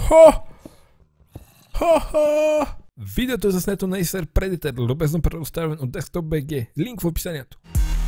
Хо! Хо-хо! Видеото е заснето на Acer Predator, любезно предоставен от Desktop.bg. Линк в описанието.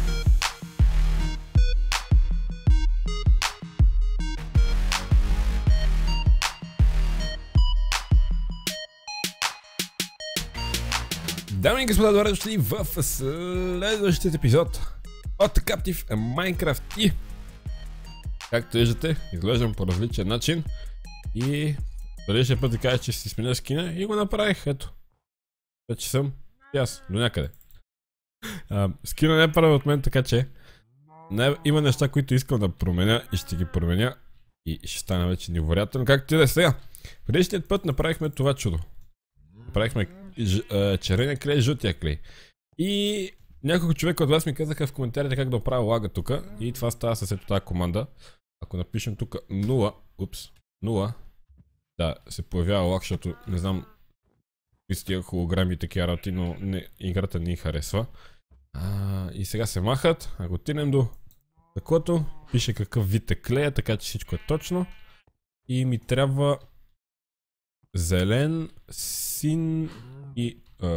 Дами и господа, добре дошли в следващия епизод от Captive Minecraft и както виждате, изглеждам по различен начин и предишния път да кажа, че си сменя скина и го направих, ето. Вече съм и аз, до някъде. Скина не е правил от мен, така че има неща, които искам да променя и ще ги променя и ще стане вече невероятно, както и да е сега. Предишният път направихме това чудо. Направихме червения клей и жълтия клей. И няколко човека от вас ми казаха в коментарите как да оправя лага тук. И това става с ето тази команда. Ако напишем тук 0, да, се появява лаг, защото не знам с тия холограми и такива работи, но играта не ни харесва. И сега се махат. Ако отидем до такото, пише какъв вид е клея, така че всичко е точно. И ми трябва зелен, син и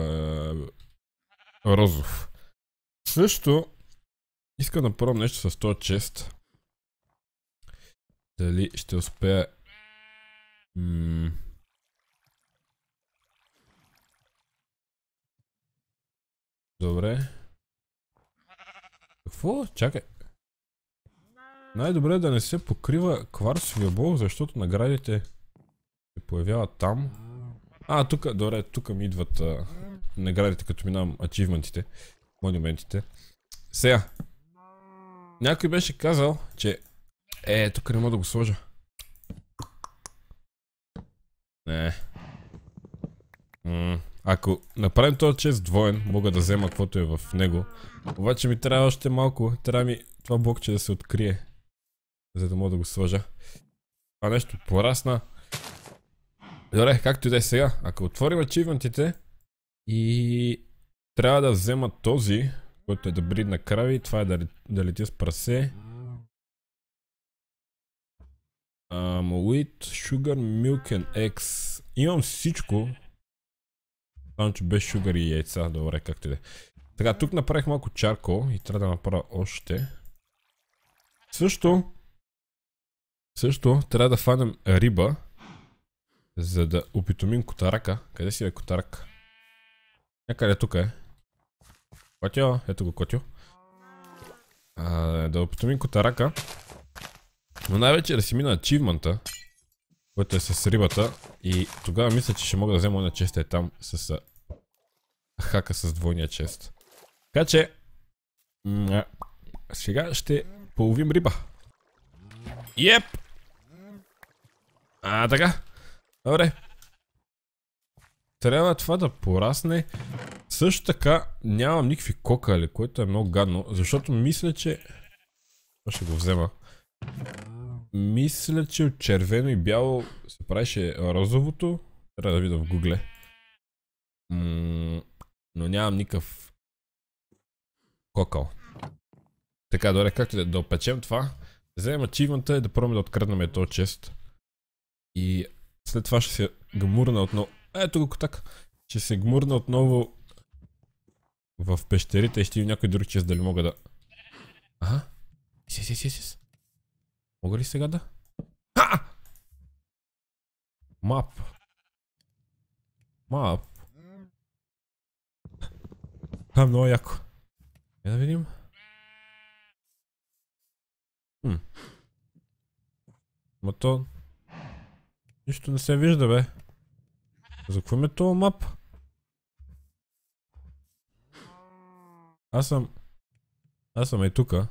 розов. Също искам да пробвам нещо с този чест. Дали ще успея. Добре. Какво? Чакай. Най-добре е да не се покрива кварцовия блок, защото наградите се появяват там. Тук, добре, тук ми идват наградите, като минавам ачивментите, монументите. Сега, някой беше казал, че тук не мога да го сложа. Не. Ако направим този чест двоен, мога да взема каквото е в него. Обаче ми трябва още малко, трябва ми това блокче да се открие, за да мога да го сложа. Това нещо порасна. Добре, както и да е сега. Ако отворим ачивментите и трябва да взема този, който е да бридна крави, това е да летя с прасе. Wheat, sugar, milk and eggs. Имам всичко. Само че без sugar и яйца. Добре, както и да е. Така, тук направих малко чаркол и трябва да направя още. Също трябва да фанем риба, за да опитомим котарака. Къде си е котарак? Някъде тук е. Котио, ето го котио. Да опитомим котарака. Но най-вече да си мина ачивмента, който е с рибата. И тогава мисля, че ще мога да взема една честа е там с хака с двойния чест. Така че сега ще половим риба. Йеп! Така. Добре. Трябва това да порасне. Също така нямам никакви кокали, което е много гадно, защото мисля, че... Ще го взема. Мисля, че от червено и бяло се правеше розовото. Трябва да видя в Google. Но нямам никакъв кокал. Така, добре, както да опечем това. Да вземем ачивмента и да пробваме да откраднем този чест. И след това ще се гмурна отново. Ето го котак. Ще се гмурна отново в пещерите и ще има някой друг чест, дали мога да... Сис. Мога ли сега да? Мап. Много яко. Да видим. Ма то... Нищо не се вижда, бе. За какво ме това мап? Аз съм и тука.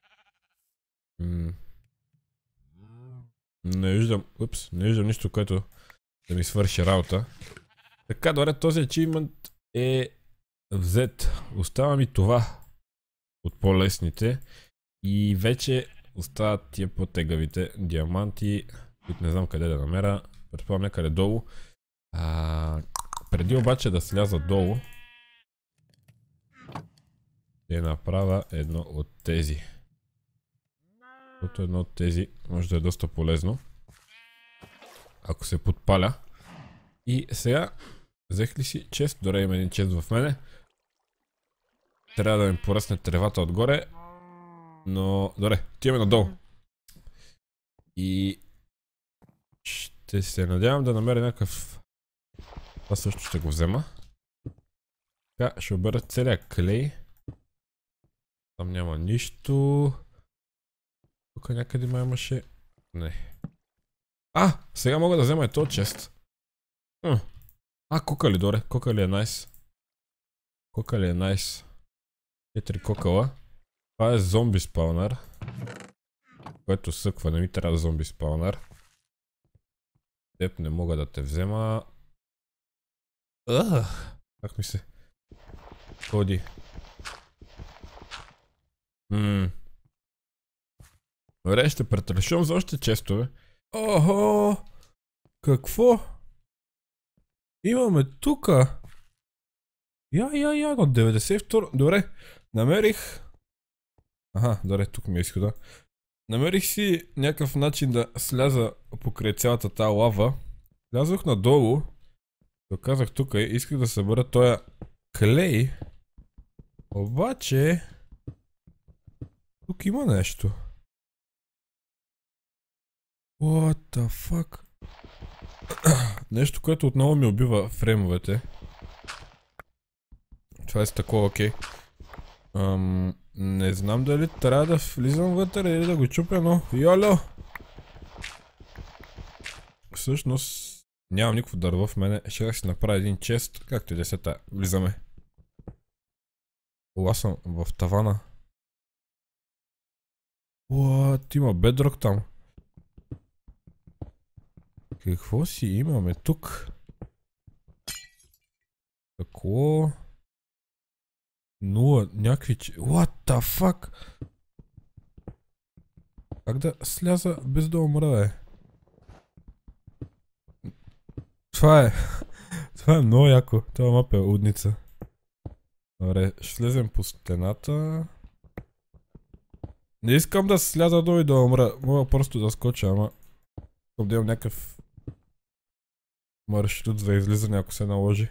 Не виждам нищо, което да ми свърши работа. Така, добре, този ачивмент е взет. Остава ми това от по-лесните. И вече остават тия по-тегавите диаманти, които не знам къде да намеря. Предполагам някъде долу. Преди обаче да сляза долу, ще направя едно от тези. Защото едно от тези може да е доста полезно. ако се подпаля. И сега, взех ли си чест? Добре, има един чест в мене. Трябва да ми поръсне тревата отгоре. Но, добре, отиваме надолу. И ще се надявам да намеря някакъв... Това също ще го взема. Така, ще обера целия клей. Там няма нищо. Тук някъде ма имаше... Не. Сега мога да взема и този чест. Кокали, добре. Кокали е найс. Кокали е найс. 4 кокала. Това е зомби спаунър. Което съква, не ми трябва зомби спаунър. Теб не мога да те взема. Как ми се ходи. Добре, ще претрешвам за още честове. Охо! Какво? Имаме тука. На 92... Добре, намерих... добре, тук ми е изхода. Намерих си някакъв начин да сляза покрай цялата тази лава. Слязох надолу. Доказах тук и исках да събера този клей. Обаче... Тук има нещо. What the fuck? Нещо, което отново ми убива фреймовете. Това е с такова, окей. Не знам дали трябва да влизам вътре или да го чупя, но... Йоло! Всъщност... Нямам никакво дърво в мене. Ще да си направя един чест. Както и десета. Влизаме. Аз съм в тавана. What? Има бедрок там. Какво си имаме тук? Какво? Нула, някакви... What the fuck? Как да сляза без да умра, бе? Това е... Това е много яко. Това мапа е удница. Добре, ще слезем по стената. Не искам да сляза долу и да умра. Мога просто да скоча, ама... Искам да имам някакъв... маршрут за излизане, ако се наложи.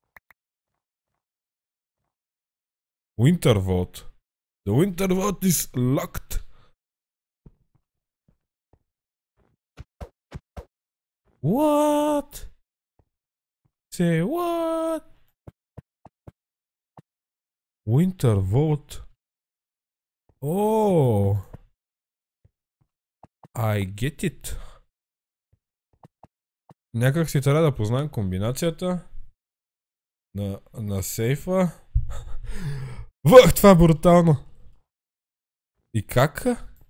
Winter Vault. The Winter Vault is locked. What? Say what? Winter Vault. Oh. I get it. Някак си трябва да познаем комбинацията на сейфа. Това е брутално. И как?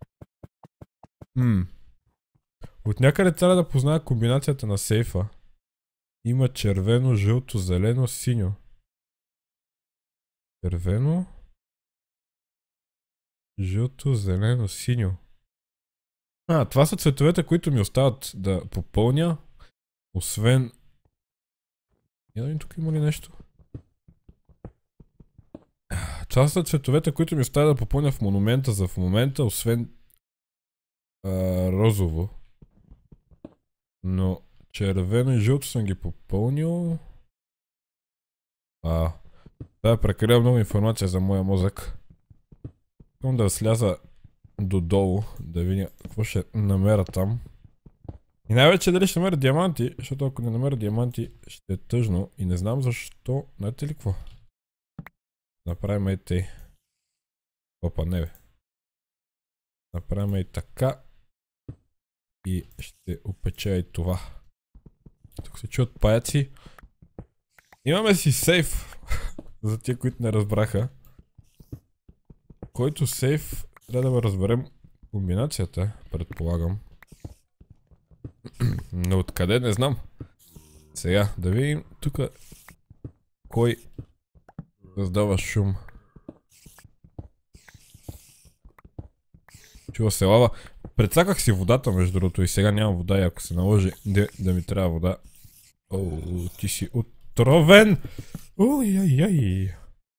От някъде трябва да позная комбинацията на сейфа. Има червено, жълто, зелено, синьо. Червено, жълто, зелено, синьо. Това са цветовете, които ми остават да попълня. Освен... Тук има ли нещо? Това са цветовете, които ми оставя да попълня в монумента за в момента, освен розово. Но червено и жълто съм ги попълнил. Това е прекалено много информация за моя мозък. Искам да сляза додолу, да видя какво ще намеря там. И най-вече дали ще намеря диаманти, защото ако не намеря диаманти ще е тъжно и не знам защо. Знаете ли какво? Направим и тъй. Опа, не бе. Направим и така. И ще опеча и това. Тук се чуят паяци. Имаме си сейф. За тия, които не разбраха. Който сейф трябва да разберем комбинацията, предполагам. Но откъде не знам. Сега да видим тук кой създава шум. Чува се лава. Прецаках си водата между другото и сега нямам вода и ако се наложи да ми трябва вода. Ти си отровен! Ой-ай-ай!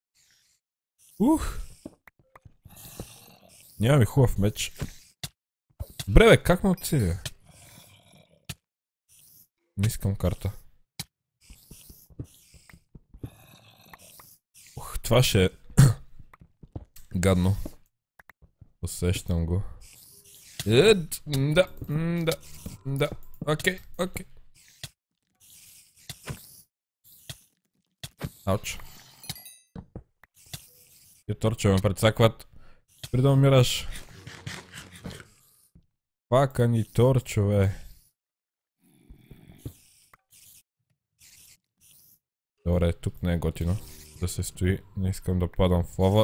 Нямам и хубав меч. Бре бе, как ме отцеля? Не искам карта. Това ще е гадно. Усещам го. Да. Окей. Ауч. И торчове ме прецакват. Преди да умираш. Пака ни торчове. Добре, тук не е готино да се стои. Не искам да падам в лава.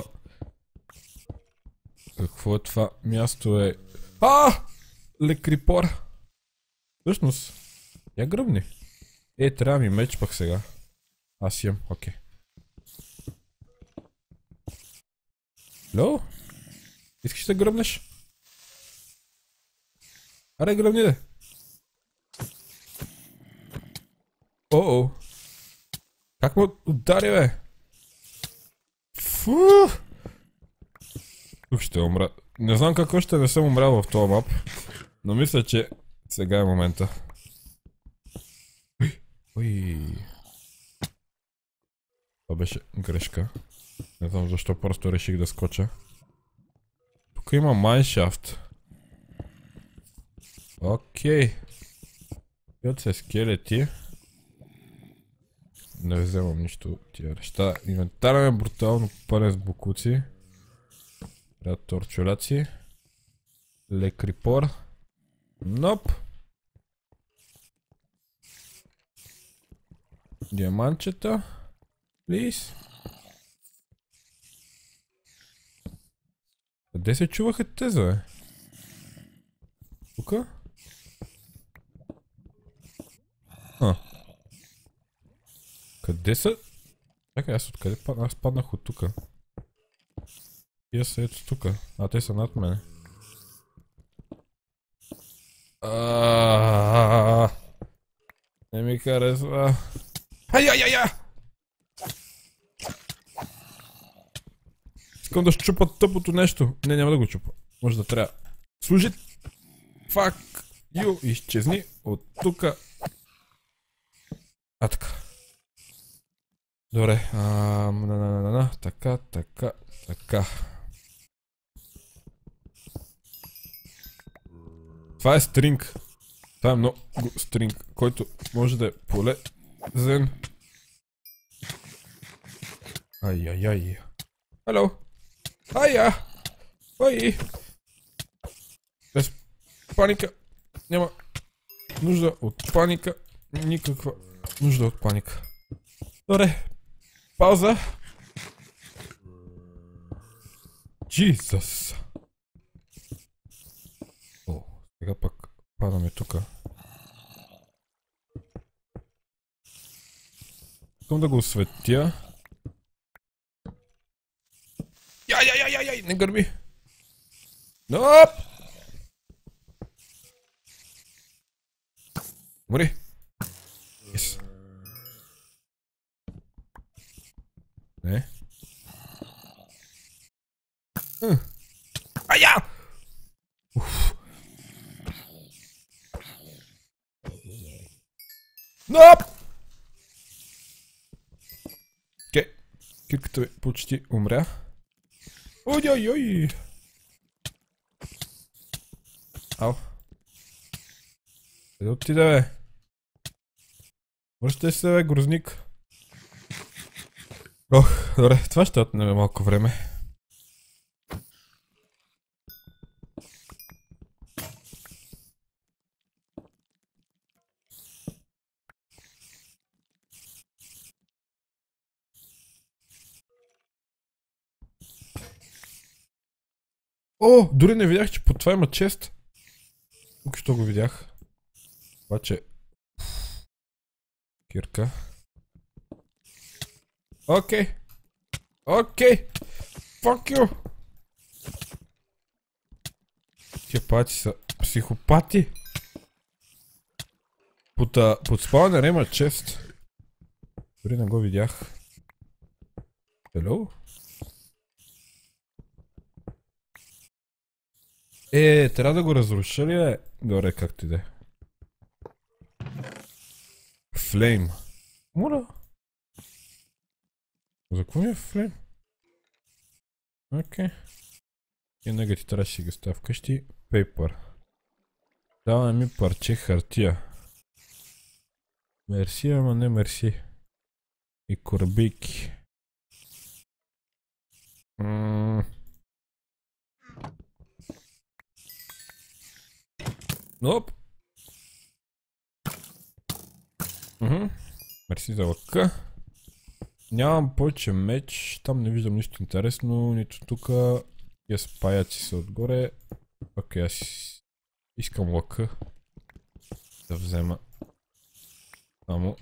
Какво е това място е? Лекрипор! Всъщност, я гръбни. Трябва ми меч пък сега. Аз имам, окей. Ло? Искаш да гръбнеш? Аре, гръбни де! О-о! Как му удари, бе? Фу! Тук ще умра. Не знам какво ще не съм умрял в този мап, но мисля, че сега е момента. Ой. Това беше грешка. Не знам защо просто реших да скоча. Тук има майншафт. Окей. Йод се скелети. Не вземам нищо от тия неща. Инвентара ми е брутално пълен с бокуци. Трябва торчоляци. Лекрипор. Ноп. Диаманчета. Плиз. Къде се чуваха тези, бе? Тука? Къде са? Чакай, аз откъде аз паднах от тука. Тия са ето тука. Те са над мене. Не ми харесва. Искам да щупа тъпото нещо. Не, няма да го чупа. Може да трябва. Служи. Фак. Изчезни от тука. Така. Добре. Така. Това е стринг. Това е много стринг, който може да е полезен. Ай. Хало. Ой. Без паника. Няма нужда от паника. Никаква нужда от паника. Добре. Пауза. Джизъс. Сега пък падаме тука. Искам да го осветя. Яй, не гърби. Ноп! Мори. Yes. Не. Ноп! Окей. Кирката ми почти умря. Ой. Ау. Къде отиде, бе? Връщай се, бе, грозник. Добре, това ще отнеме малко време. Дори не видях, че под това има чест. Тук що го видях. Обаче... Кирка. Окей. Fuck you. Тия пати са психопати. Под спаунера има чест. Дори не го видях. Hello? Трябва да го разруша ли, бе? Добре, както и да е. флейм? Моля? За какво ми е флейм? Окей. И негати трябва да си ги ставя вкъщи. Пейпър. Дава ми парче хартия. Мерси, ама не мерси. И корабийки. Оп. Мерси за лъка. Нямам повече меч. Там не виждам нищо интересно. Нито тука. Я спаяци са отгоре. Окей, аз искам лъка. Да взема. Само.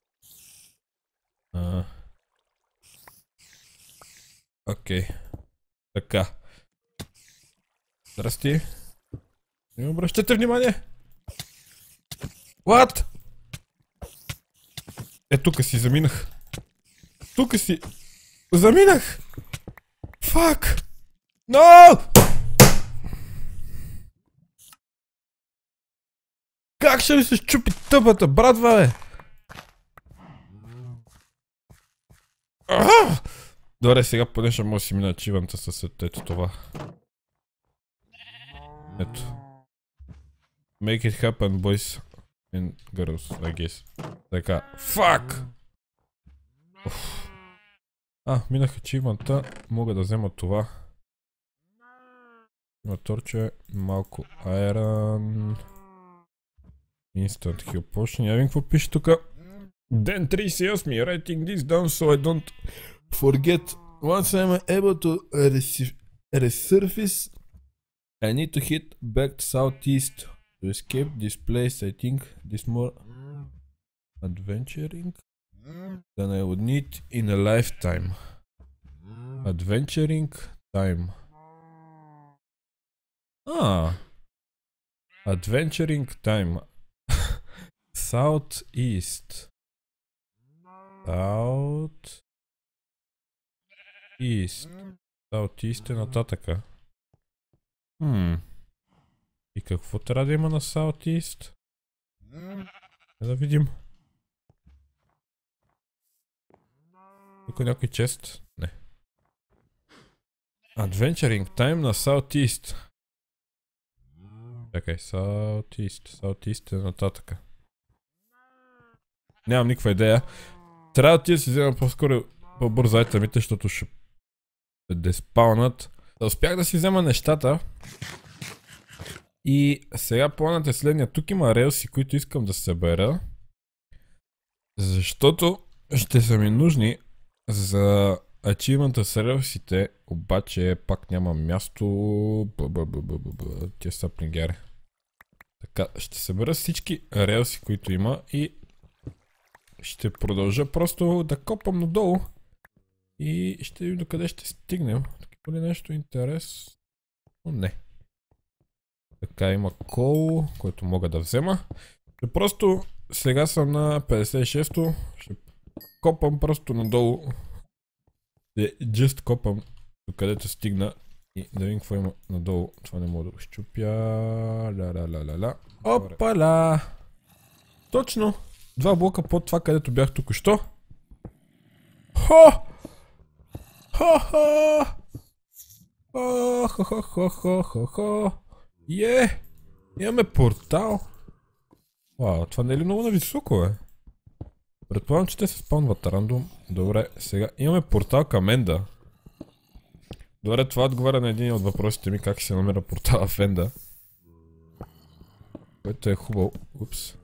Окей. Така. Здрасти. Не обръщате внимание. What? Е, тука си заминах. Тука си заминах. Фак. No! Как ще ми се щупи тъпата, братва, бе? Добре, сега поне ще може да си мина ачиванта с ето това. Ето. Make it happen, boys and girls, I guess. Така. Фак! Минах ачиванта. Мога да взема това. Има торче. Малко айрон. Instant heal potion. Я видим какво пише тука. Ден 38. Writing this down so I don't forget. Once I'm able to resurface, I need to hit back to southeast to escape this place. I think this more adventuring than I would need in a lifetime. Adventuring time. Adventuring time. Southeast. Southeast е нататъка. И какво трябва да има на Southeast? Да видим. Тук е някой чест? Не. Adventuring time на Southeast. Чакай, Southeast е нататъка. Нямам никаква идея. Трябва да ти да си взема по-скоро по-бързо айтемите, защото ще деспаунат. Успях да си взема нещата. И сега планът е следния. Тук има релси, които искам да събера. Защото ще са ми нужни за ачивмента с релсите. Обаче пак няма място. Тия саплингери. Така, ще събера всички релси, които има и ще продължа просто да копам надолу. И ще видим докъде ще стигнем. Тук има ли нещо интересно? Не. Така, има кол, който мога да взема. Просто сега съм на 56-то. Ще копам просто надолу. Just копам докъдето стигна. И да видим какво има надолу. Това не мога да го щупя. Ла-ла-ла-ла-ла. Опа-ла! Точно! 2 блока под това, където бях току-що. Хо! Хо-хо! Хо-хо-хо-хо-хо-хо! Имаме портал. Вау, това не е ли много нависоко, бе? Предполагам, че те се спаунват рандом. Добре, сега имаме портал към Енда. Добре, това отговаря на един от въпросите ми, как се намира портала в Енда. Което е хубаво. Упс.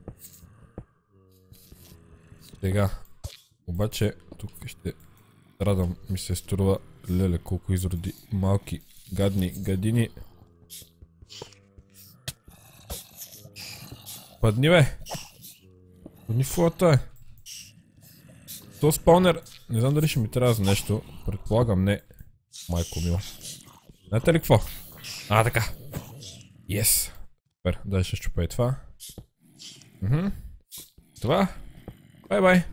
Сега. Обаче, тук ще радам ми се струва. Леле, колко изроди малки гадни гадини. Падни, бе! Падни флата, е! То спаунер, не знам дали ще ми трябва за нещо. Предполагам не. Майко мила. Знаете ли какво? Така. Yes. Супер, дай ще щупа и това. Това. Бай-бай.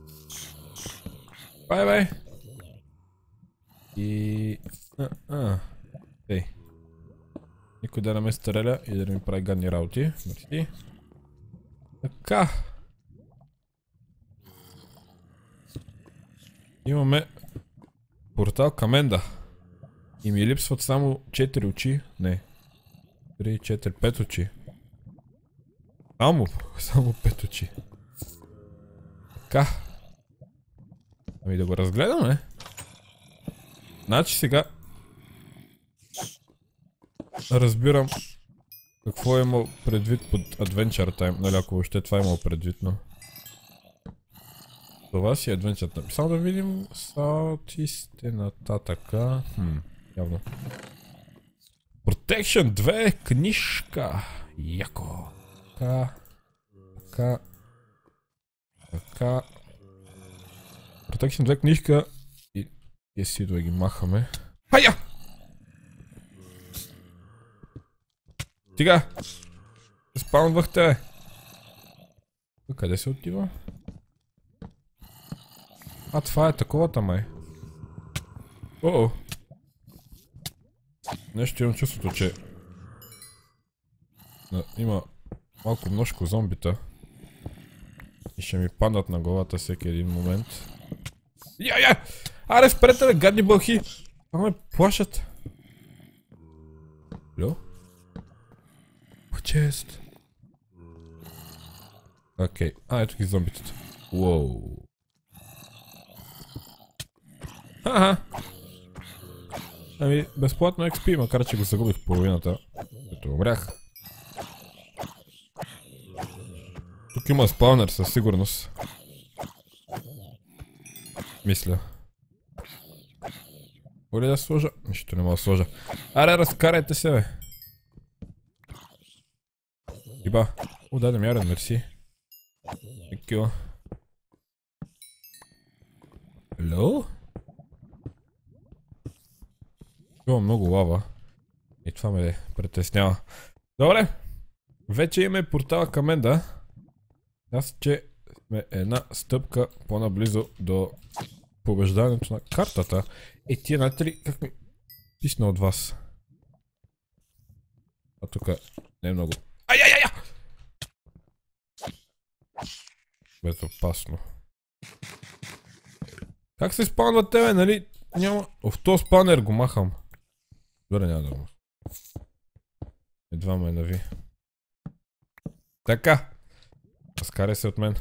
Бай-бай. И... Ей. Никой да не ме стреля и да не ми прави гадни работи. Мерси. Така. Имаме портал към Енда. И ми липсват само 4 очи. Не. 3, 4, 5 очи. Само 5 очи. Така. Ами да го разгледаме. Значи сега разбирам какво е имал предвид под Adventure Time. Нали, ако въобще това е имал предвид, но... Това си Adventure Time. Само да видим Southeast нататъка. Явно. Protection 2 книжка. Яко. Така. Protection 2 книжка. И си да ги махаме. Хайя! Стига! Спаунвахте, бе! Къде се отива? А, това е таковата, май. О-о! Нещо имам чувството, че... Има малко множко зомбита. И ще ми паднат на главата всеки един момент. Я! Аре, спрете, бе, гадни бълхи! Това ме плашат. Льо? Чест. Окей. Ето ги зомбитата. Уоу. Ха-ха. Ами, безплатно XP, макар че го загубих половината. Ето умрях. Тук има спаунер със сигурност. Мисля. Моля да сложа? Нищо не мога да сложа. Аре, разкарайте се, бе. Иба. О, даде ми ярен, мерси. Тhank Hello? Има много лава. И това ме притеснява. Добре. Вече имаме портала към Енда. Аз че сме една стъпка по-наблизо до побеждането на картата. Е, тия знаете ли как ми писна от вас? А тук не е много. Ай! Безопасно. Как се спаунват тебе, нали? Няма... В този спаунер го махам. Добре, няма да го. Едва ме нави. Така. Разкарай се от мен.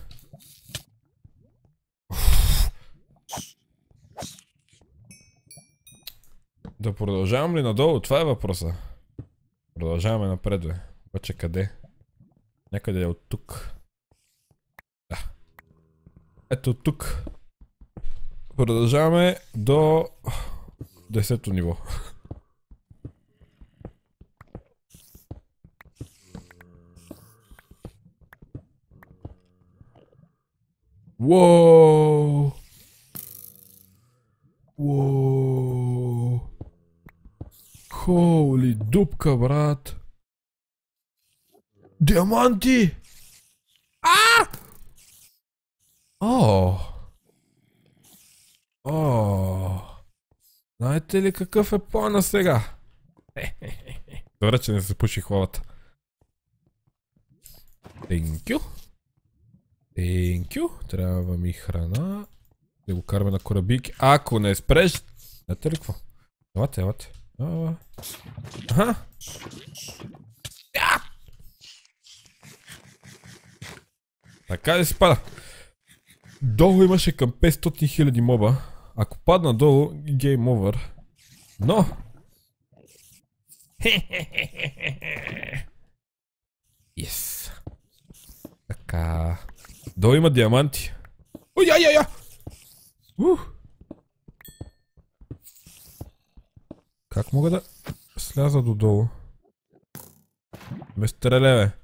Да продължавам ли надолу? Това е въпроса. Продължаваме напред, бе. Обаче къде? Някъде е от тук. Да. Ето тук. Продължаваме до 10-то ниво. Уоу! Уоу! Холи дупка, брат! Диаманти! Знаете ли какъв е плана сега? Добре, че не се пуши хвалата. Thank you. Трябва ми храна. Да го караме на корабики. Ако не спреш... Знаете ли какво? Елате. Аха. Така да си пада. Долу имаше към 500 000 моба. Ако падна долу, гейм over. Но... Yes. Така... Долу има диаманти. Ой, я! Как мога да сляза додолу? Ме стреле, бе.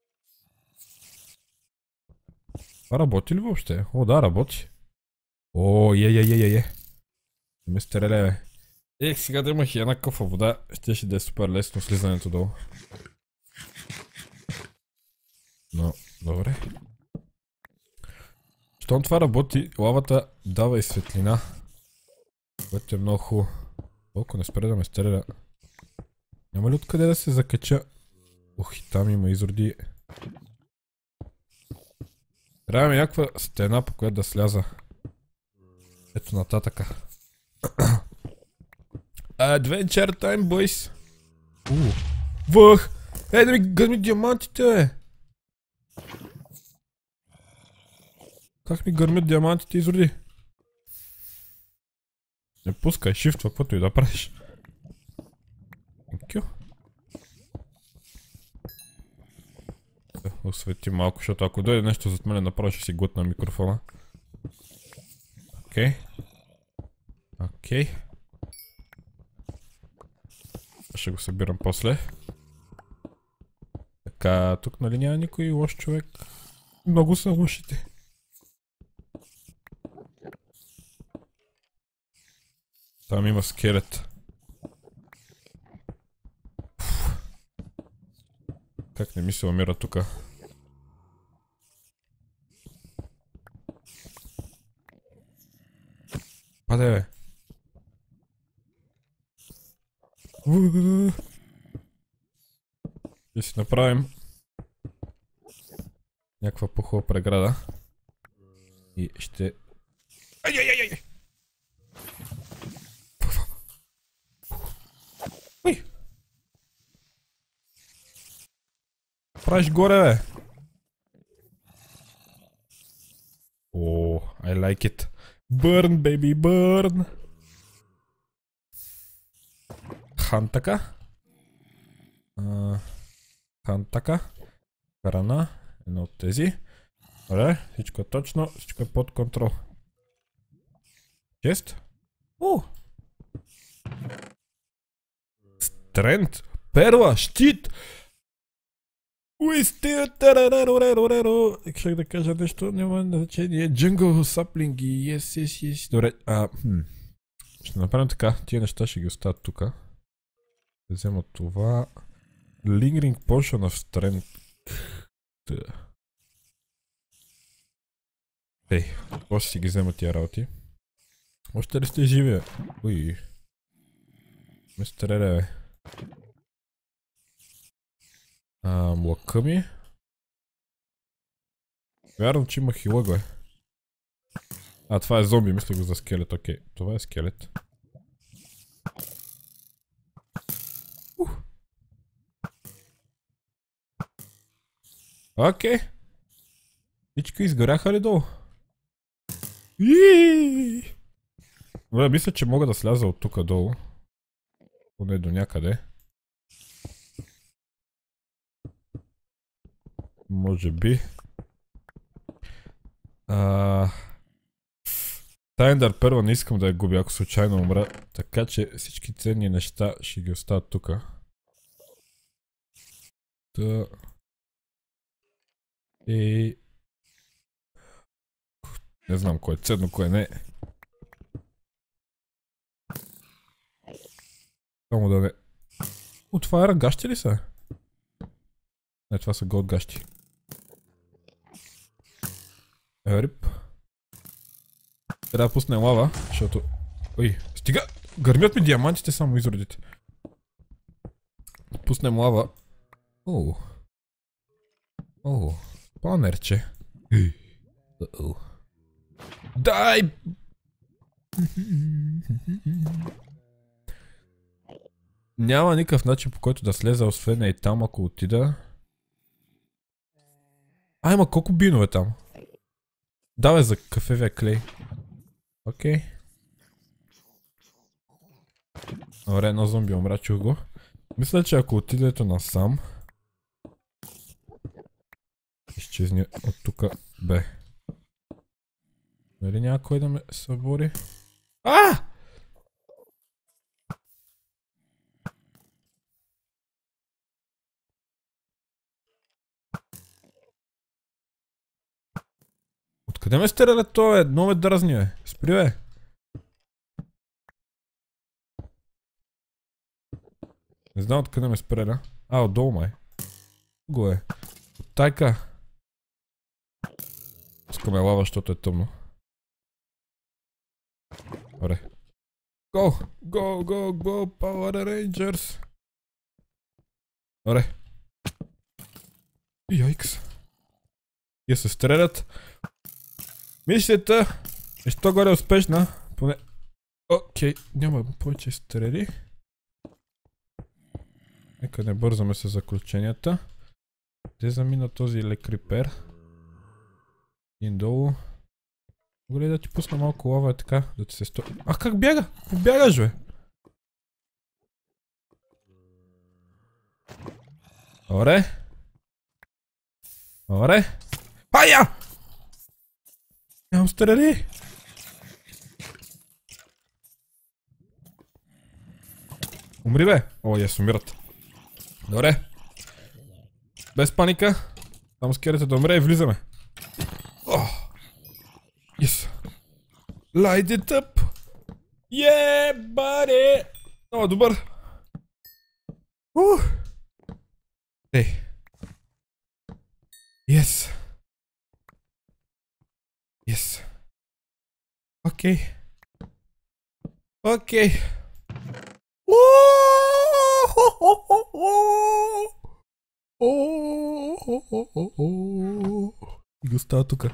Това работи ли въобще? О, да, работи. О, Ме стреле, бе. Ех, сега да имах и една къфа вода, щеше да е супер лесно слизането долу. Но, добре. Щом това работи, лавата дава и светлина. Което е много хубаво. Колко не спре да ме стреля. Няма ли откъде да се закача? Ох, и там има изроди. Трябва ми някаква стена, по която да сляза. Ето нататъка. Adventure time, boys. Вах! Ей да ми гърми диамантите, бе! Как ми гърмят диамантите, изроди? Не пускай, шифтва, каквото и да правиш. Thank you. Освети малко, защото ако дойде нещо зад мене, направо ще си глътна микрофона. Окей. Окей. Ще го събирам после. Така, тук нали няма никой лош човек. Много са лошите. Там има скелет. Как не ми се умира тука? Падай, бе. Ще си направим някаква по-хубава преграда. И ще... Ай! Ой! Правиш горе, бе! О, I like it. Burn, baby, burn! Хантака. Хантака. Храна. Едно от тези. Добре, всичко е точно, всичко е под контрол. Чест. Стрент. Перла. Щит. Щях да кажа нещо, няма значение. Джунгъл саплинги. Yes. Добре. Ще направим така. Тия неща ще ги оставят тука. Ще взема това. Lingering Potion of Strength. Ей, после си ги взема тия работи. Още ли сте живи, бе? Уй. Ме стреля, бе. Млъка ми. Вярвам, че има хилък, бе. Това е зомби, мисля го за скелет, окей. Това е скелет. Окей. Всички изгоряха ли долу? Добре, мисля, че мога да сляза от тука долу. Поне до някъде. Може би. Тайндър първа не искам да я губя, ако случайно умра. Така че всички ценни неща ще ги оставят тука. И... не знам кое е ценно, кое не. Само да не... това е ръгащи ли са? Не, това са голд гащи. Рип. Трябва да пуснем лава, защото... Ой, стига! Гърмят ми диамантите, само изродите. Пуснем лава. Планерче. Дай! Няма никакъв начин, по който да слеза, освен и там, ако отида. Има колко бинове там. Давай за кафевия клей. Окей. Добре, едно зомби умра, чух го. Мисля, че ако отидете насам, изчезне от тука. Бе. Нали няма кой да ме събори? Откъде ме стрелят това, бе? Много ме дразни, бе. Спри, бе. Не знам откъде ме спреля. Отдолу май. Го е. Тайка. Искаме лава, защото е тъмно. Добре. Go! Power Rangers! Добре. Йойкс. И се стрелят. Мисията е що горе успешна. поне... Окей, няма повече стрели. Нека не бързаме с заключенията. Де замина този лекрипер? Един долу. Мога ли да ти пусна малко лава така, да ти се сто... А как бяга? Как бягаш, бе? Добре. Добре. Ая! Нямам стрели! Умри, бе! О, ес, умират. Добре. Без паника. Само скелета да умре и влизаме. Yes. Light it up. Yeah, buddy. Много добър. Ей. Yes. Yes. Окей. Окей. И го става тука.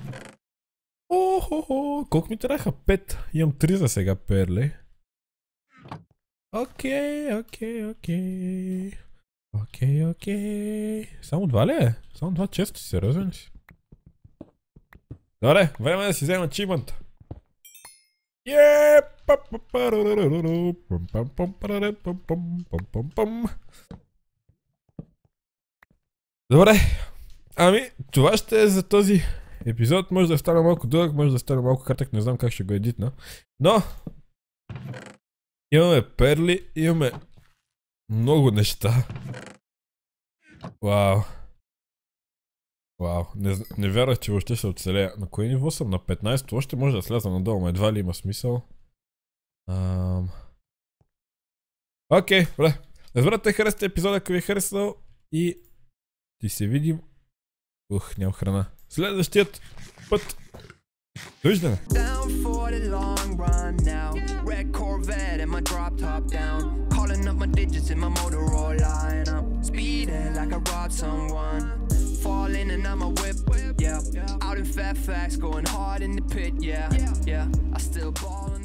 Колко ми трябваха? 5. Имам 3 за сега перли. Окей. Само 2 ли е? Само 2 често си, сериозен си. Добре, време да си взема ачивмента. Добре. Ами, това ще е за този епизод. Може да стане малко дълъг, може да стане малко кратък, не знам как ще го едитна. Но имаме перли, имаме много неща. Вау. Вау, не вярвах, че въобще ще оцелея. На кое ниво съм? На 15, още може да сляза надолу, но едва ли има смисъл. Окей, добре. Разбирате, харесате епизода, ако ви е харесал и ти се видим. Нямам храна. Следващият път. Довиждане. Falling and I'm a whip, yeah. Out in Fairfax, going hard in the pit, yeah. I still ballin'.